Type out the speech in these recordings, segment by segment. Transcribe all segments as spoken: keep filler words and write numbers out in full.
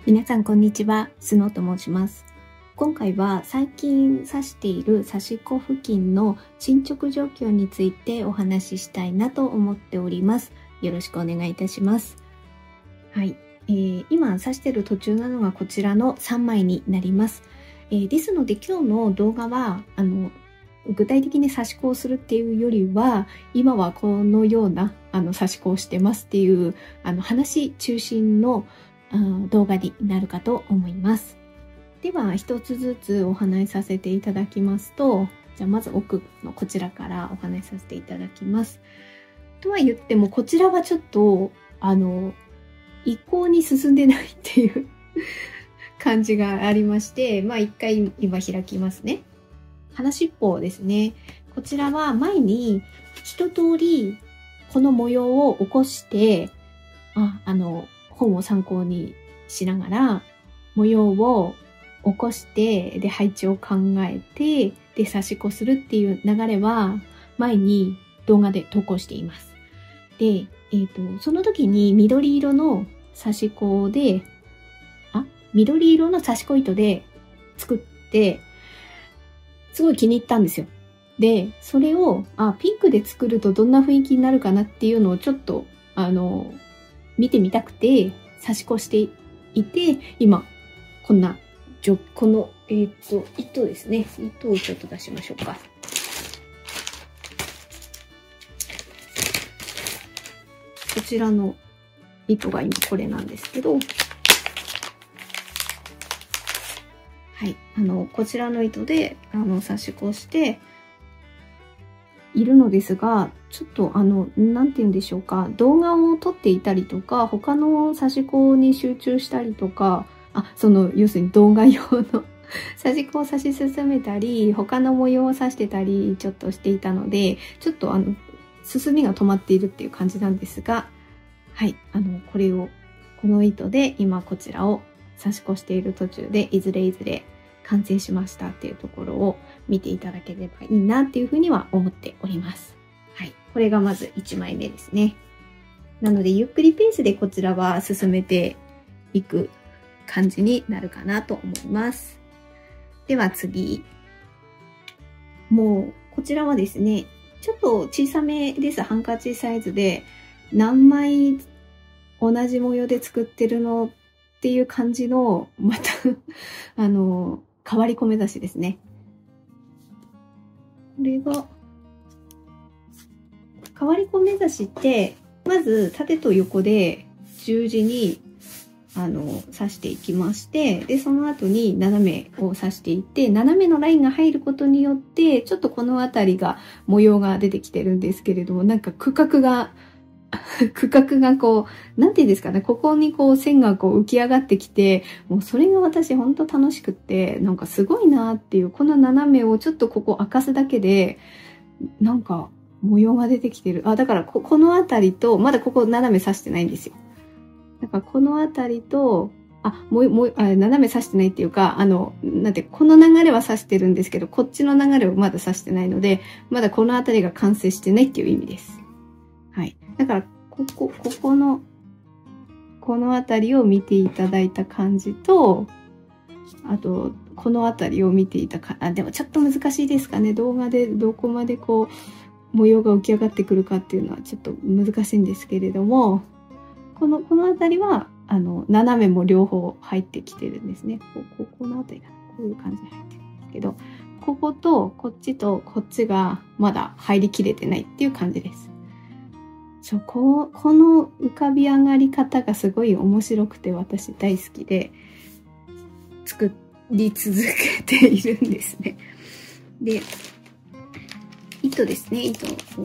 皆さんこんにちは、スノーと申します。今回は最近刺している刺し子付近の進捗状況についてお話ししたいなと思っております。よろしくお願いいたします。はい、えー、今刺している途中なのがこちらのさんまいになります。えー、ですので今日の動画はあの具体的に刺し子をするっていうよりは、今はこのようなあの刺し子をしてますっていうあの話中心の動画になるかと思います。では一つずつお話しさせていただきますと、じゃあまず奥のこちらからお話しさせていただきます。とは言ってもこちらはちょっとあの一向に進んでないっていう感じがありまして、まあ一回今開きますね。花しっぽですね。こちらは前に一通りこの模様を起こして、あ、あの本を参考にしながら模様を起こしてで配置を考えてで刺し子するっていう流れは前に動画で投稿しています。で、えーと、その時に緑色の刺し子であ緑色の刺し子糸で作ってすごい気に入ったんですよ。でそれをあピンクで作るとどんな雰囲気になるかなっていうのをちょっとあの見てみたくて刺し子していて、今こんなこのえっと糸ですね。糸をちょっと出しましょうか。こちらの糸が今これなんですけど、はい、あのこちらの糸であの刺し子しているのですが、ちょっとあの、なんて言うんでしょうか、動画を撮っていたりとか、他の刺し子に集中したりとか、あ、その、要するに動画用の刺し子を刺し進めたり、他の模様を刺してたり、ちょっとしていたので、ちょっとあの、進みが止まっているっていう感じなんですが、はい、あの、これを、この糸で今こちらを刺し子している途中で、いずれいずれ完成しましたっていうところを見ていただければいいなっていうふうには思っております。はい。これがまずいちまいめですね。なのでゆっくりペースでこちらは進めていく感じになるかなと思います。では次。もうこちらはですね、ちょっと小さめです。ハンカチサイズで何枚同じ模様で作ってるのっていう感じの、またあの、変わり込め刺しですね。これが、変わり込め刺しって、まず縦と横で十字にあの刺していきまして、で、その後に斜めを刺していって、斜めのラインが入ることによって、ちょっとこの辺りが模様が出てきてるんですけれども、なんか区画が、区画がこう、なんていうんですかね、ここにこう線がこう浮き上がってきて、もうそれが私ほんと楽しくって、なんかすごいなっていう、この斜めをちょっとここ明かすだけで、なんか模様が出てきてる。あ、だからこ、この辺りと、まだここ斜め刺してないんですよ。だからこの辺りと、あ、もう、もう、あ、斜め刺してないっていうか、あの、なんて、この流れは刺してるんですけど、こっちの流れをまだ刺してないので、まだこの辺りが完成してないっていう意味です。はい。だから、ここ、ここの、この辺りを見ていただいた感じと、あと、この辺りを見ていたか、あ、でもちょっと難しいですかね。動画でどこまでこう、模様が浮き上がってくるかっていうのはちょっと難しいんですけれども、この、この辺りは、あの、斜めも両方入ってきてるんですね。ここ、この辺りかな。こういう感じで入ってるんですけど、こことこっちとこっちがまだ入りきれてないっていう感じです。そう、こう、この浮かび上がり方がすごい面白くて私大好きで、作り続けているんですね。で、糸ですね、糸をこう。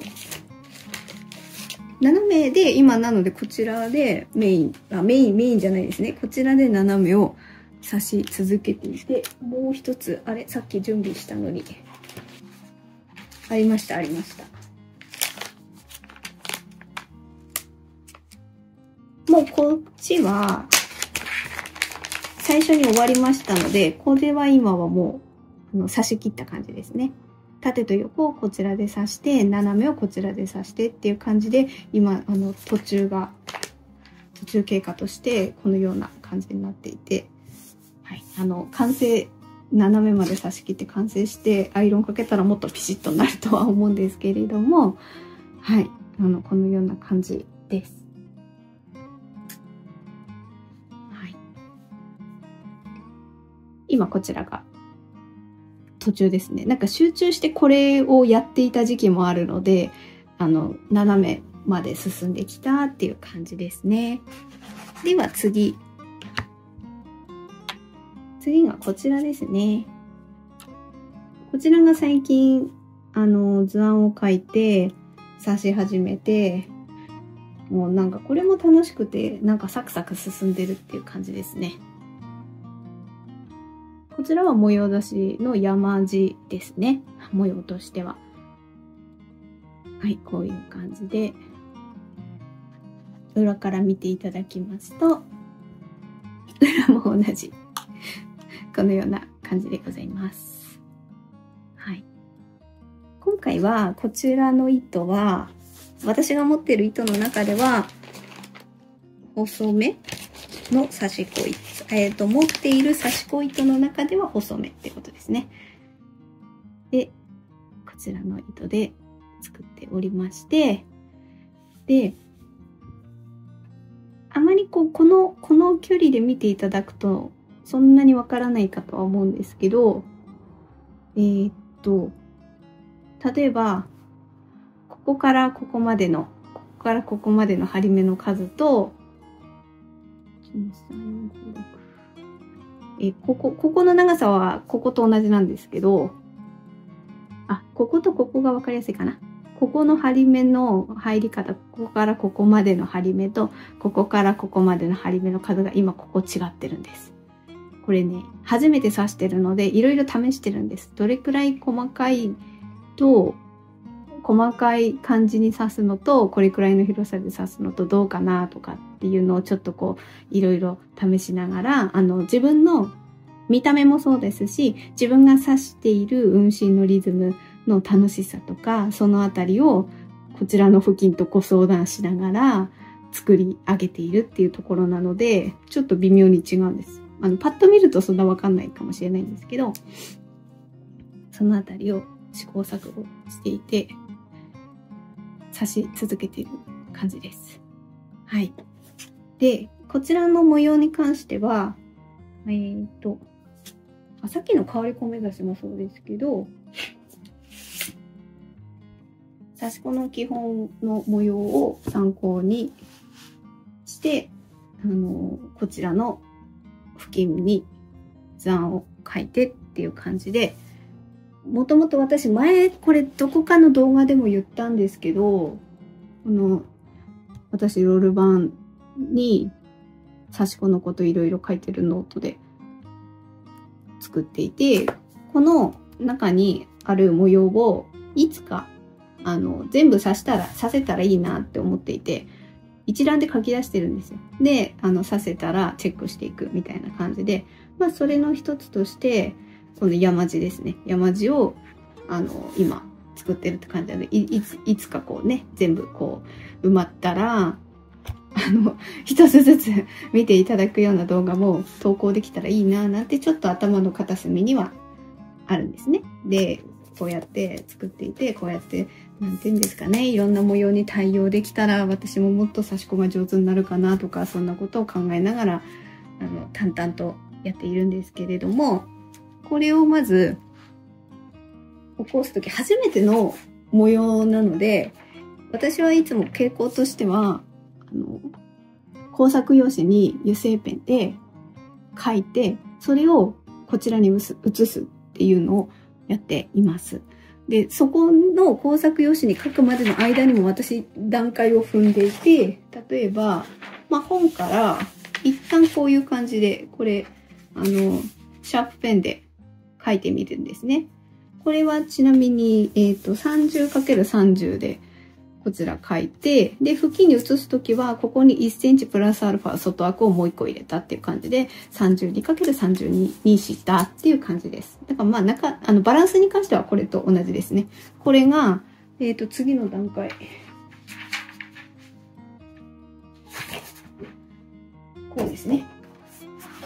斜めで今なのでこちらでメイン、あ、メイン、メインじゃないですね。こちらで斜めを刺し続けていて、もう一つ、あれ、さっき準備したのに。ありました、ありました。もうこっちは最初に終わりましたので、これは今はもうあの刺し切った感じですね。縦と横をこちらで刺して、斜めをこちらで刺してっていう感じで、今あの途中が途中経過としてこのような感感じになっていて、はい、あの、完成、斜めまで差し切って完成して、アイロンかけたらもっとピシッとなるとは思うんですけれども、はい、あの、このような感じです。はい。今こちらが途中ですね。なんか集中してこれをやっていた時期もあるので、あの、斜めまで進んできたっていう感じですね。では次。次がこちらですね。こちらが最近、あの、図案を書いて、刺し始めて、もうなんかこれも楽しくて、なんかサクサク進んでるっていう感じですね。こちらは模様出しの山地ですね。模様としては。はい、こういう感じで、裏から見ていただきますと、裏も同じ。このような感じでございます。はい。今回はこちらの糸は、私が持っている糸の中では、細めの刺し子糸。えっと、持っている刺し子糸の中では細めってことですね。で、こちらの糸で作っておりまして、で、あまりこう、この、この距離で見ていただくと、そんなにわからないかとは思うんですけど、えー、っと、例えば、ここからここまでの、ここからここまでの針目の数と、えここ、ここの長さはここと同じなんですけど、あ、こことここがわかりやすいかな。ここの針目の入り方、ここからここまでの針目と、ここからここまでの針目の数が今ここ違ってるんです。これね、初めて刺してるので、いろいろ試してるんです。どれくらい細かいと、細かい感じに刺すのと、これくらいの広さで刺すのとどうかなとかっていうのをちょっとこう、いろいろ試しながら、あの、自分の見た目もそうですし、自分が刺している運針のリズムの楽しさとか、そのあたりをこちらの付近とご相談しながら作り上げているっていうところなので、ちょっと微妙に違うんです。あの、パッと見るとそんなわかんないかもしれないんですけど、そのあたりを試行錯誤していて、刺し続けている感じです。はい。で、こちらの模様に関しては、えーと、あ、さっきの変わり込め刺しもそうですけど、刺し子の基本の模様を参考にして、あの、こちらの付近に図案を描いてっていう感じで、もともと私前これどこかの動画でも言ったんですけど、この私ロール版に刺し子のこといろいろ書いてるノートで作っていて、この中にある模様をいつかあの全部刺したら刺せたらいいなって思っていて、一覧で書き出してるんですよ。で、あの刺せたらチェックしていくみたいな感じで、まあそれの一つとしてこの山地ですね。山地をあの今作ってるって感じなので、い, い, ついつかこうね全部こう埋まったらあの一つずつ見ていただくような動画も投稿できたらいいななんてちょっと頭の片隅にはあるんですね。で、こうやって作っていて、こうやってなんていうんですかね、いろんな模様に対応できたら私ももっと刺し子が上手になるかなとか、そんなことを考えながらあの淡々とやっているんですけれども、これをまず起こすとき初めての模様なので、私はいつも傾向としてはあの工作用紙に油性ペンで書いて、それをこちらに写すっていうのをやっています。で、そこの工作用紙に書くまでの間にも私段階を踏んでいて、例えば、まあ、本から一旦こういう感じで、これ、あの、シャープペンで書いてみるんですね。これはちなみに、えっと、さんじゅうかけるさんじゅう でこちら書いて、で、付近に写すときは、ここにいっセンチプラスアルファ外枠をもういっこ入れたっていう感じで、さんじゅうにかけるさんじゅうに にしたっていう感じです。だからまあ、中、あの、バランスに関してはこれと同じですね。これが、えっと、次の段階。こうですね。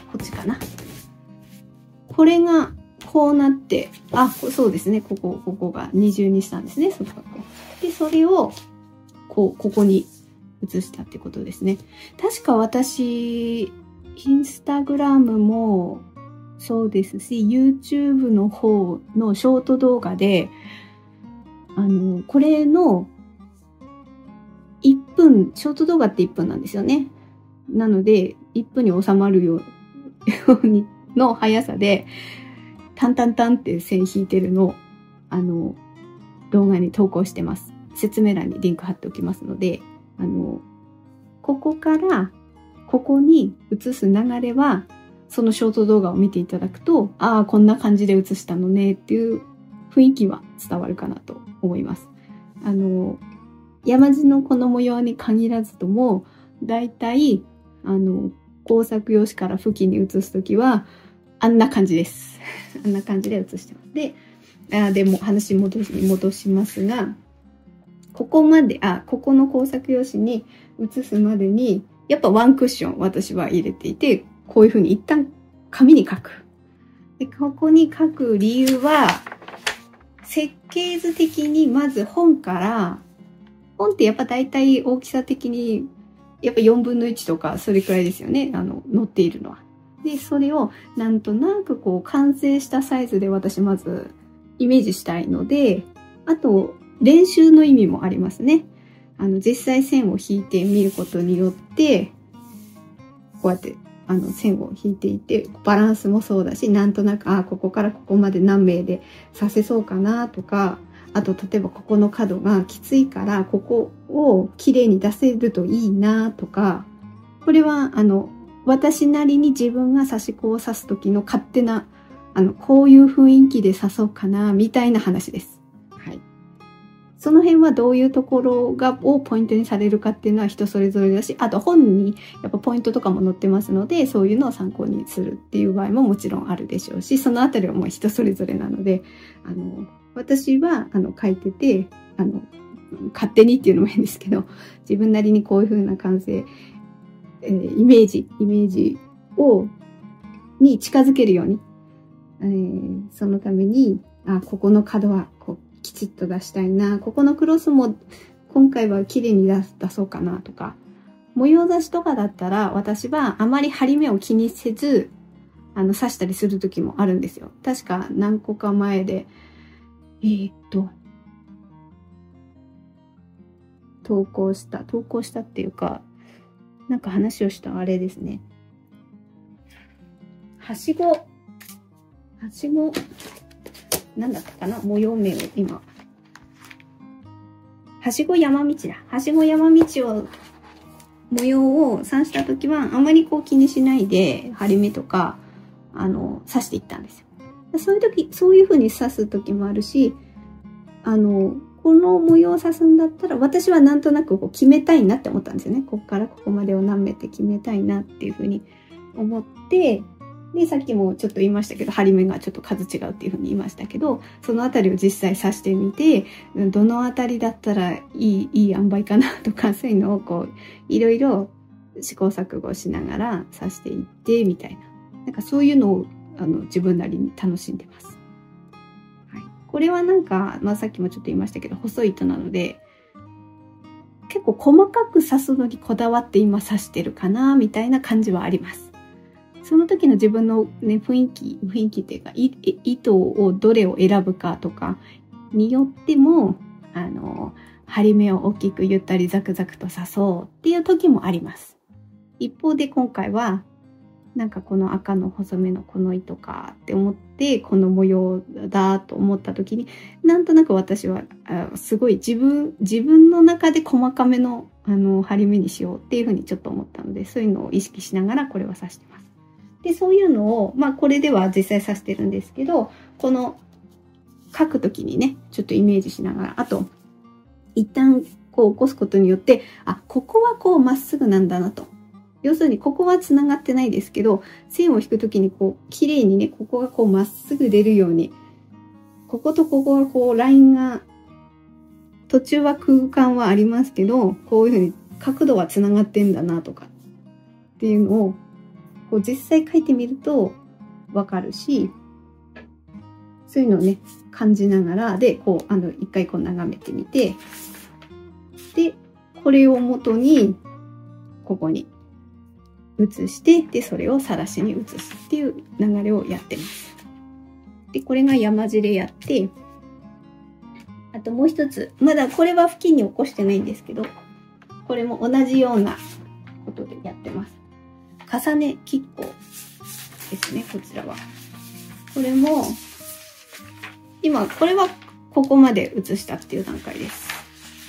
こっちかな。これがこうなって、あ、そうですね。ここ、ここが二重にしたんですね。そこで、それを、こう、ここに移したってことですね。確か私、インスタグラムもそうですし、YouTube の方のショート動画で、あの、これのいっぷん、ショート動画っていっぷんなんですよね。なので、いっぷんに収まるようにの速さで、タンタンタンって線引いてるのを、あの、動画に投稿してます。説明欄にリンク貼っておきますので、あの、ここからここに移す流れは、そのショート動画を見ていただくと、ああ、こんな感じで映したのねっていう雰囲気は伝わるかなと思います。あの、山地のこの模様に限らずとも、だいたい、あの、工作用紙から付近に移すときは、あんな感じです。あんな感じで移してます。で、あでも話戻し、戻しますが、ここまで、あ、ここの工作用紙に移すまでに、やっぱワンクッション私は入れていて、こういうふうに一旦紙に書く。で、ここに書く理由は、設計図的にまず本から、本ってやっぱ大体大きさ的に、やっぱよんぶんのいちとかそれくらいですよね。あの、載っているのは。で、それをなんとなくこう完成したサイズで私まずイメージしたいので、あと練習の意味もありますね。あの、実際線を引いてみることによって、こうやってあの線を引いていて、バランスもそうだし、なんとなく、あ、ここからここまで何名で刺せそうかなとか、あと、例えばここの角がきついから、ここをきれいに出せるといいなとか、これは、あの、私なりに自分が刺し子を刺す時の勝手な、あの、こういう雰囲気で刺そうかな、みたいな話です。はい。その辺はどういうところが、をポイントにされるかっていうのは人それぞれだし、あと本にやっぱポイントとかも載ってますので、そういうのを参考にするっていう場合ももちろんあるでしょうし、そのあたりはもう人それぞれなので、あの、私は、あの、書いてて、あの、勝手にっていうのも変ですけど、自分なりにこういう風な感性、えー、イメージ、イメージを、に近づけるように、えー、そのために、あ、ここの角は、こう、きちっと出したいな、ここのクロスも、今回は綺麗に出出そうかなとか、模様刺しとかだったら、私はあまり張り目を気にせず、あの、刺したりする時もあるんですよ。確か何個か前で、えー、っと、投稿した、投稿したっていうか、なんか話をしたあれですね。はしご、はしご、なんだったかな模様名を今。はしご山道だ。はしご山道を、模様を刺したときは、あまりこう気にしないで、張り目とか、あの、刺していったんですよ。そういうとき、そういう風に刺すときもあるし、あの、この模様を刺すんだったら、私はなんとなくこう決めたいなって思ったんですよね。ここからここまでを何目って決めたいなっていう風に思って、で、さっきもちょっと言いましたけど、張り目がちょっと数違うっていう風に言いましたけど、そのあたりを実際刺してみて、どのあたりだったらいい、いい塩梅かなとか、そういうのをこう、いろいろ試行錯誤しながら刺していって、みたいな。なんかそういうのを、あの、自分なりに楽しんでます。はい。これはなんか、まあさっきもちょっと言いましたけど、細い糸なので、結構細かく刺すのにこだわって今刺してるかな、みたいな感じはあります。その時の自分のね、雰囲気、雰囲気っていうか、糸をどれを選ぶかとかによっても、あの、針目を大きくゆったりザクザクと刺そうっていう時もあります。一方で今回は、なんかこの赤の細めのこの糸かって思って、この模様だと思った時に、なんとなく私は、すごい自分、自分の中で細かめの、あの、針目にしようっていうふうにちょっと思ったので、そういうのを意識しながらこれは刺してます。で、そういうのを、まあこれでは実際刺してるんですけど、この書くときにね、ちょっとイメージしながら、あと、一旦こう起こすことによって、あ、ここはこうまっすぐなんだなと。要するにここは繋がってないですけど、線を引くときにこう、綺麗にね、ここがこうまっすぐ出るように、こことここがこうラインが、途中は空間はありますけど、こういうふうに角度は繋がってんだなとか、っていうのを、 こう実際書いてみるとわかるし、そういうのをね、感じながら、で、こう、あの、一回こう眺めてみて、で、これを元に、ここに移して、で、それをさらしに移すっていう流れをやってます。で、これが山地でやって、あともう一つ、まだこれは付近に起こしてないんですけど、これも同じようなことでやってます。重ね亀甲ですね、こちらは。これも、今、これはここまで移したっていう段階です。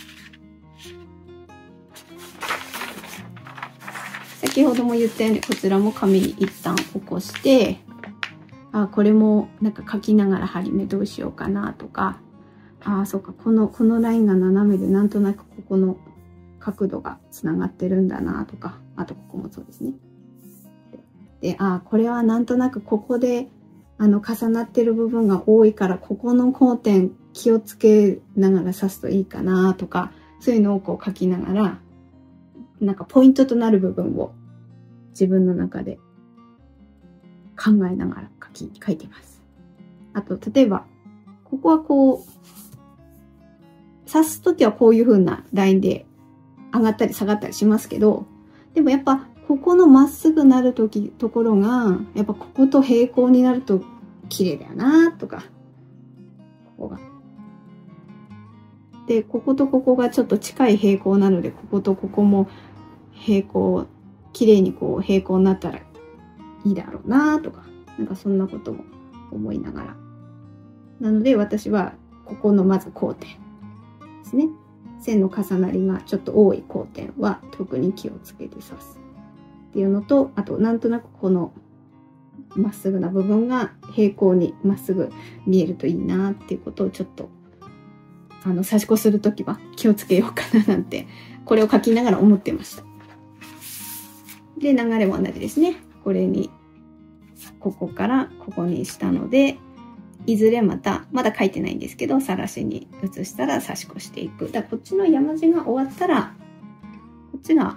先ほども言ったように、こちらも紙に一旦起こして、あ、これもなんか書きながら針目どうしようかなとか、ああ、そうか、この、このラインが斜めでなんとなくここの角度がつながってるんだなとか、あとここもそうですね。で、ああ、これはなんとなくここで、あの、重なってる部分が多いから、ここの交点気をつけながら刺すといいかなとか、そういうのをこう書きながら、なんかポイントとなる部分を自分の中で考えながら書き、書いてます。あと、例えば、ここはこう、刺すときはこういう風なラインで上がったり下がったりしますけど、でもやっぱ、ここのまっすぐなるとき、ところが、やっぱここと平行になると綺麗だよなとか、ここが。で、こことここがちょっと近い平行なので、こことここも平行、綺麗にこう平行になったらいいだろうなとか、なんかそんなことも思いながら。なので私は、ここのまず交点ですね。線の重なりがちょっと多い交点は特に気をつけて刺す。っていうのと、あとなんとなくこのまっすぐな部分が平行にまっすぐ見えるといいなっていうことをちょっとあの刺し子するときは気をつけようかななんてこれを書きながら思ってました。で、流れも同じですね。これにここからここにしたので、いずれまたまだ書いてないんですけど、さらしに移したら刺し子していく。だからこっちの山地が終わったらこっちが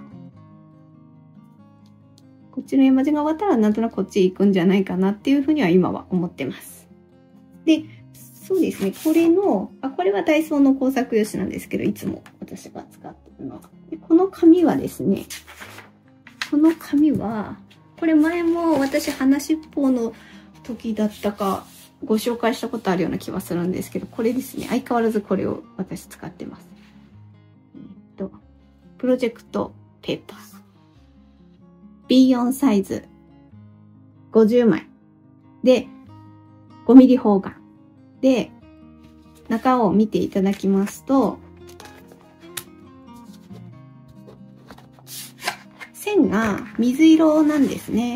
こっちの山地が終わったらなんとなくこっち行くんじゃないかなっていうふうには今は思ってます。で、そうですね。これの、あ、これはダイソーの工作用紙なんですけど、いつも私が使ってるのは。でこの紙はですね、この紙は、これ前も私話っぽの時だったかご紹介したことあるような気はするんですけど、これですね。相変わらずこれを私使ってます。えっと、プロジェクトペーパー。ビーよん サイズごじゅうまいでごミリ方眼で中を見ていただきますと線が水色なんですね。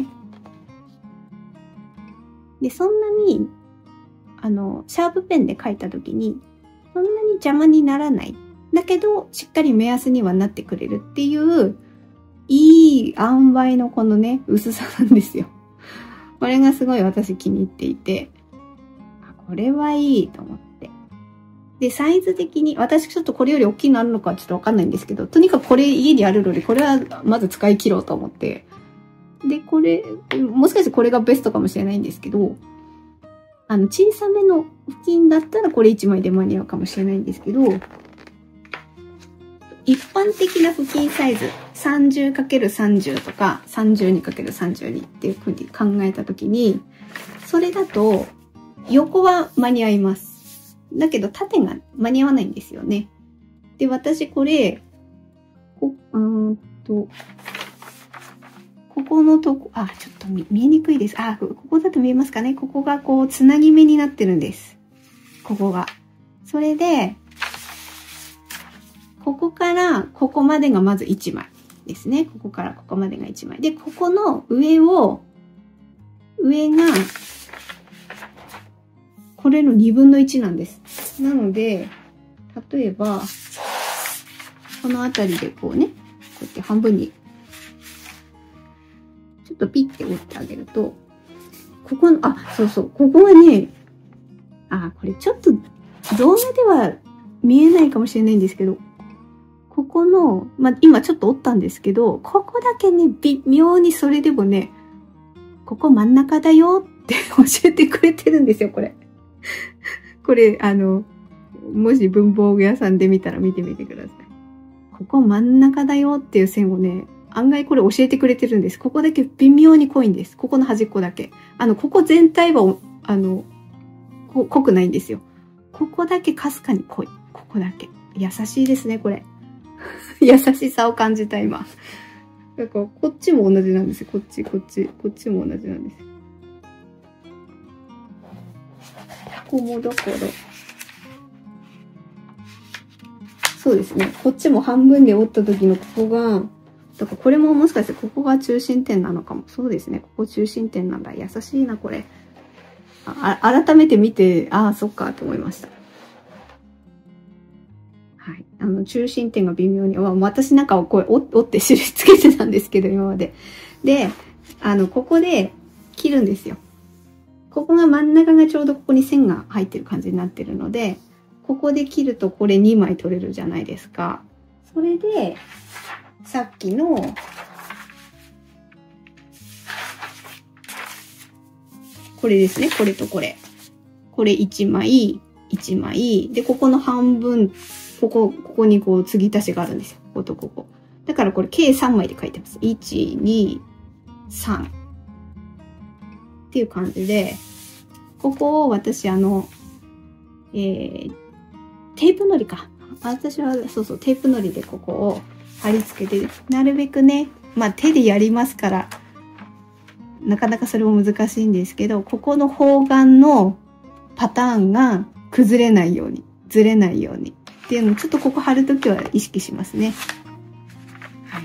で、そんなにあのシャープペンで描いた時にそんなに邪魔にならない。だけどしっかり目安にはなってくれるっていういい塩梅のこのね、薄さなんですよ。これがすごい私気に入っていて、あ、これはいいと思って。で、サイズ的に、私ちょっとこれより大きいのあるのかちょっとわかんないんですけど、とにかくこれ家にあるので、これはまず使い切ろうと思って。で、これ、もしかしてこれがベストかもしれないんですけど、あの、小さめの布巾だったらこれいちまいで間に合うかもしれないんですけど、一般的な布巾サイズ さんじゅうかけるさんじゅう とか さんじゅうにかけるさんじゅうに っていうふうに考えたときに、それだと横は間に合います。だけど縦が間に合わないんですよね。で、私これ、こ、うーんと、ここのとこ、あ、ちょっと 見, 見えにくいです。あ、ここだと見えますかね。ここがこうつなぎ目になってるんです。ここが。それで、ここからここまでがまずいちまいですね。ここからここまでがいちまい。で、ここの上を、上が、これのにぶんのいちなんです。なので、例えば、この辺りでこうね、こうやって半分に、ちょっとピッて折ってあげると、ここの、あ、そうそう、ここがね、あ、これちょっと動画では見えないかもしれないんですけど、ここの、まあ、今ちょっと折ったんですけど、ここだけね、微妙にそれでもね、 ここ真ん中だよって教えてくれてるんですよ、これ。これ、あの、もし文房具屋さんで見たら見てみてください。ここ真ん中だよっていう線をね、案外これ教えてくれてるんです。ここだけ微妙に濃いんです。ここの端っこだけ。あの、ここ全体は、あの、こ濃くないんですよ。ここだけかすかに濃い。ここだけ。優しいですね、これ。優しさを感じた、今。だから、こっちも同じなんですよ。こっち、こっち、こっちも同じなんですよ。ここもだから、そうですね。こっちも半分で折った時のここが、だからこれももしかしてここが中心点なのかも。そうですね。ここ中心点なんだ。優しいな、これ。あ、改めて見て、ああ、そっか、と思いました。はい。あの、中心点が微妙に、私なんかをこう折って印つけてたんですけど、今まで。で、あの、ここで切るんですよ。ここが真ん中がちょうどここに線が入ってる感じになってるので、ここで切るとこれにまい取れるじゃないですか。それで、さっきの、これですね。これとこれ。これいちまい、いちまい。で、ここの半分、ここ、ここにこう継ぎ足しがあるんですよ。こことここ。だからこれ計さんまいで書いてます。いち、に、さん。っていう感じで、ここを私あの、えー、テープのりか。私はそうそう、テープのりでここを貼り付けて、なるべくね、まあ手でやりますから、なかなかそれも難しいんですけど、ここの方眼のパターンが崩れないように、ずれないようにっていうのをちょっとここ貼るときは意識しますね。はい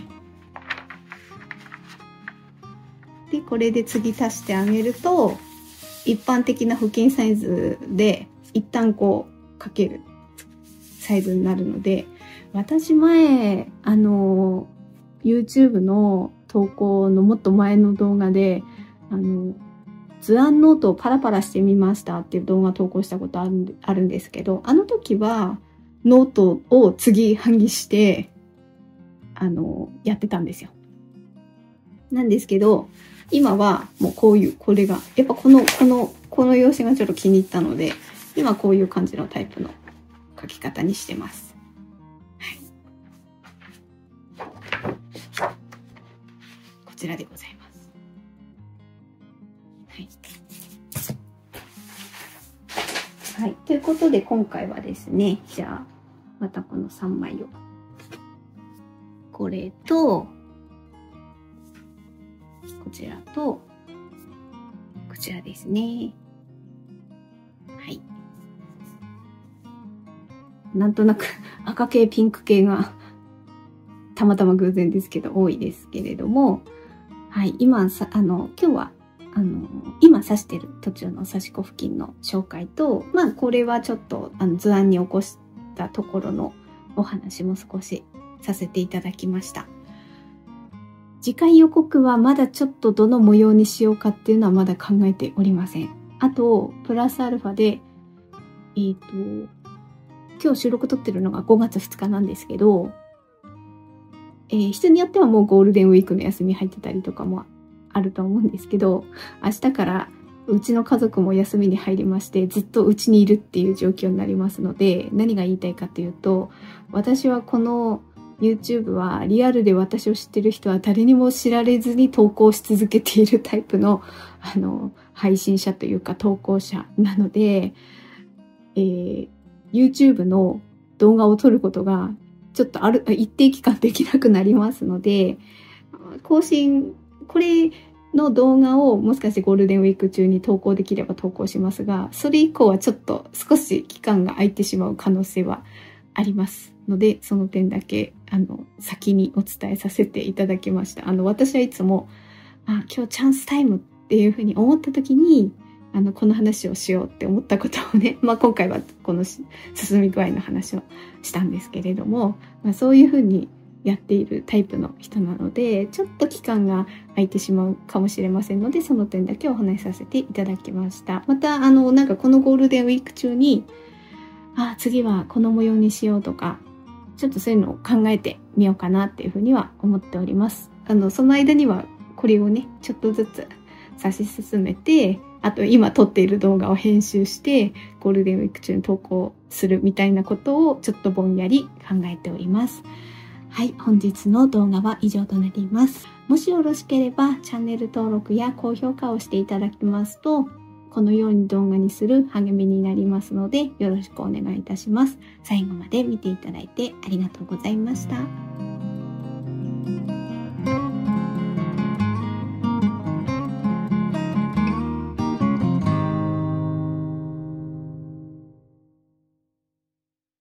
。で、これで継ぎ足してあげると、一般的な布巾サイズで一旦こうかけるサイズになるので、私前、あの、YouTube の投稿のもっと前の動画で、あの、図案ノートをパラパラしてみましたっていう動画投稿したことある、あるんですけど、あの時はノートを継ぎはぎして、あの、やってたんですよ。なんですけど、今はもうこういう、これが、やっぱこの、この、この用紙がちょっと気に入ったので、今こういう感じのタイプの書き方にしてます。はい。こちらでございます。はい。はい。ということで今回はですね、じゃあ、またこのさんまいを。これと、こちらと、こちらですね。はい。なんとなく赤系、ピンク系がたまたま偶然ですけど多いですけれども、はい。今さ、あの、今日は、あの、今刺してる途中の刺し子付近の紹介と、まあ、これはちょっと、あの、図案に起こしたところのお話も少しさせていただきました。次回予告はまだちょっとどの模様にしようかっていうのはまだ考えておりません。あと、プラスアルファで、えっと、今日収録撮ってるのがごがつふつかなんですけど、えー、人によってはもうゴールデンウィークの休み入ってたりとかもあると思うんですけど、明日からうちの家族も休みに入りまして、ずっとうちにいるっていう状況になりますので、何が言いたいかというと、私はこのYouTube はリアルで私を知ってる人は誰にも知られずに投稿し続けているタイプの、あの、配信者というか投稿者なので、えー、YouTube の動画を撮ることがちょっとある、一定期間できなくなりますので、更新、これの動画をもしかしてゴールデンウィーク中に投稿できれば投稿しますが、それ以降はちょっと少し期間が空いてしまう可能性はありますので、その点だけ、あの、先にお伝えさせていただきました。あの、私はいつも、あ、今日チャンスタイムっていうふうに思った時に、あの、この話をしようって思ったことをね、まあ今回はこの進み具合の話をしたんですけれども、まあそういうふうにやっているタイプの人なので、ちょっと期間が空いてしまうかもしれませんので、その点だけお話しさせていただきました。また、あの、なんかこのゴールデンウィーク中に、あ、次はこの模様にしようとか、ちょっとそういうのを考えてみようかなっていうふうには思っております。あの、その間にはこれをね、ちょっとずつ指し進めて、あと今撮っている動画を編集して、ゴールデンウィーク中に投稿するみたいなことをちょっとぼんやり考えております。はい、本日の動画は以上となります。もしよろしければチャンネル登録や高評価をしていただきますと、このように動画にする励みになりますので、よろしくお願いいたします。最後まで見ていただいてありがとうございました。